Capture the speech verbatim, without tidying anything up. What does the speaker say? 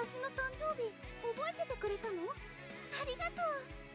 私の誕生日覚えててくれたの？ありがとう。